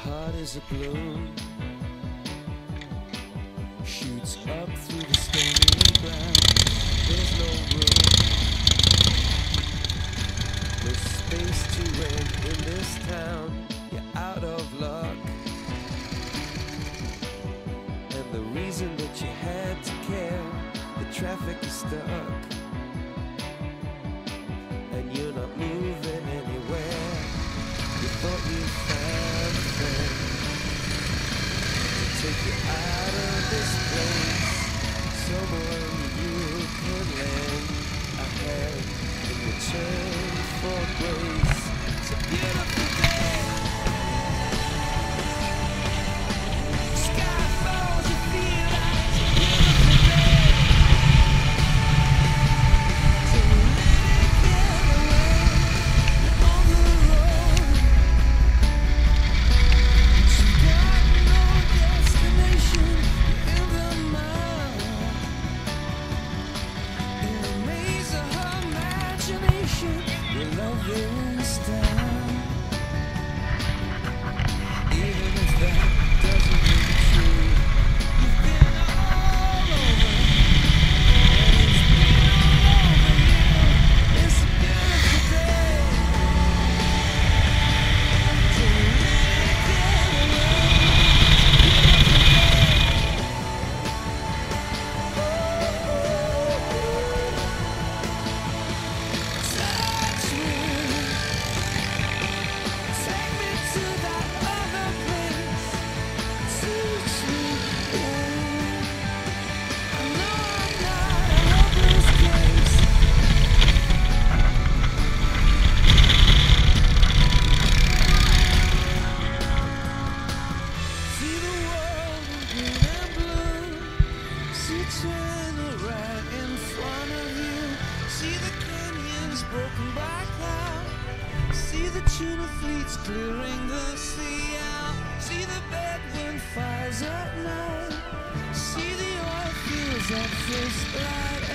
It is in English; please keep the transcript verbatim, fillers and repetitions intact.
heart is a balloon, shoots up through the stony ground. There's no room, no space to rent in this town. You're out of luck, and the reason that you had to care, the traffic is stuck, and you're not moving anywhere. You thought you found a friend to take you out of this place, someone you can lend a hand in return for grace. It's a beautiful day. Sky falls, you feel like it's a beautiful day. So let it get away. You're on the road. You've got no destination in the mind. In the maze of her imagination, your love is down. Even if that doesn't ring true, you've been all over, and it's been all over you. It's a beautiful day. So let it get away. Touch me, take me to that other place. Teach me, I know I'm not a hopeless case. See the world in green and blue. See China right in front of you. See the canyons broken by cloud. See the tuna fleets clearing the sea out. See the bedroom fires at night. See the oil fields at first light.